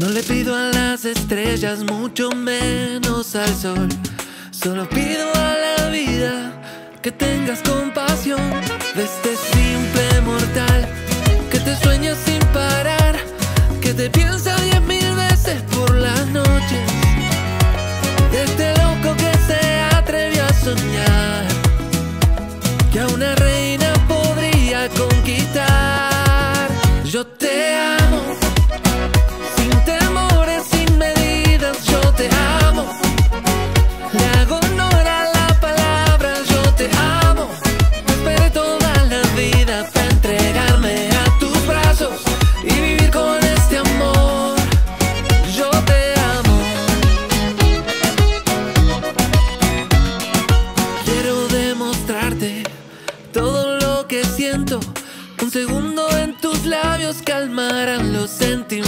No le pido a las estrellas, mucho menos al sol. Solo pido a la vida que tengas compasión de este simple mortal que te sueña sin parar, que te piensa 10.000 veces por las noches, de este loco que se atrevió a soñar que a una reina podría conquistar. Yo te amo sin temores, sin medidas, yo te amo. Le hago honor a la palabra, yo te amo. Esperé toda la vida para entregarme a tus brazos y vivir con este amor. Yo te amo. Quiero demostrarte todo lo que siento. Un segundo en tus labios calmarán los sentimientos.